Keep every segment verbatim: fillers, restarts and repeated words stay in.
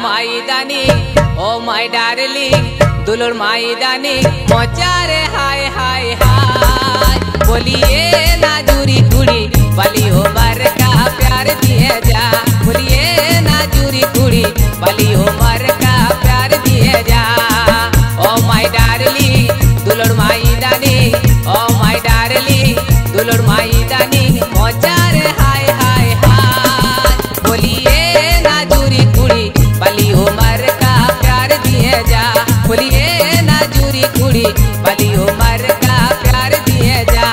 माई दानी ओ my darling दुलड़ माई दानी मोचारे हाय हाय हाय। बोलिए ना जूरी कुड़ी बली हो मर का प्यार दिए जा। बोलिए ना जूरी कुड़ी बली हो मर का प्यार दिए जा। ओ माई डार्लिंग दुलड़ माई दानी ओ माई डार्लिंग दुलड़ माई दानी मोचारे हाय हाय हाय। बोलिए ना जूरी कुड़ी बली हो मर का प्यार दिए जा। बोलिए ना जूरी कुड़ी बली हो मर का प्यार दिए जा।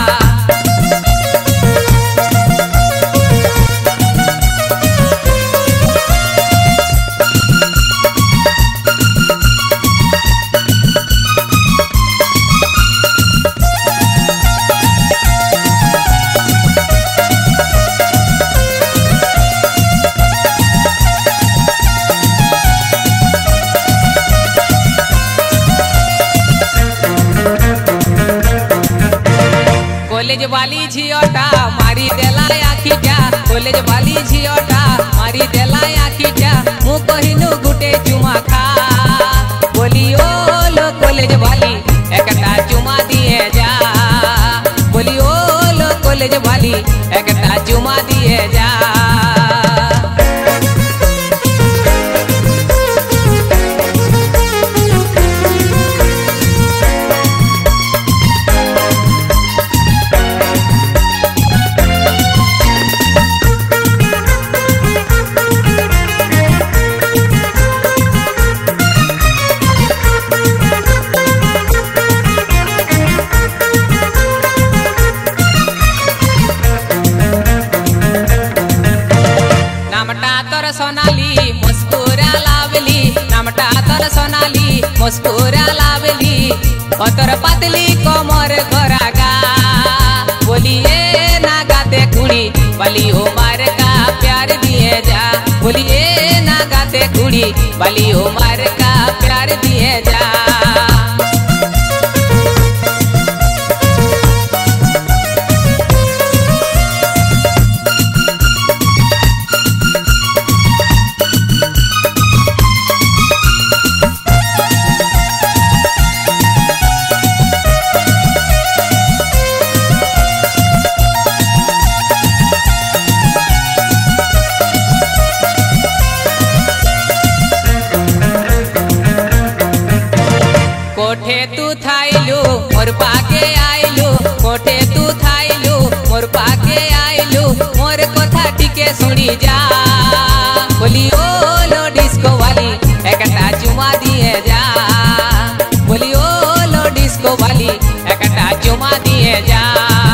कॉलेज वाली झियोटा मारी देला आखिटा। कॉलेज वाली झियोटा मारी देला आखिटा। मु कहिनु गुटे चुमा खा। बोलियो लो कॉलेज वाली एकटा चुमा दिए जा। बोलियो लो कॉलेज वाली एकटा चुमा दिए जा। नामटा तोर सोनाली मुस्कुरा लावली। नामटा तोर सोनाली मुस्कुरा लावली। ओ तोर पतली कोमर गोरागा। बोलिए ना गाते कुड़ी बली हो मर का प्यार दिए जा। बोलिए ना गाते कुड़ी बली हो मर का प्यार दिए जा। कोठे तू थाइलू मोर पाके आइलू। कोठे तू थाइलू मोर पाके आइलू। मोर कोथा टिके सुनी जा। बोलियो लो डिस्को वाली एकटा चुमा दिए जा। बोलियो लो डिस्को वाली एकटा चुमा दिए जा।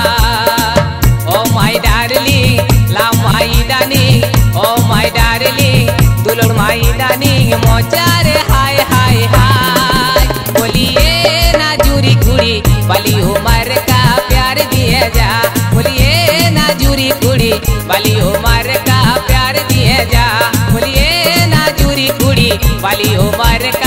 ओ माई डार्लिंग ला माई दानी ओ माई डार्लिंग दुलड़ माई दानी मोचारे हाय हाय हाय। बोलिए ना जूरी कुड़ी बली हो मर का प्यार दिए जा। बोलिए ना जूरी कुड़ी बली हो मर का प्यार दिए जा। बोलिए ना जूरी कुड़ी बली हो मर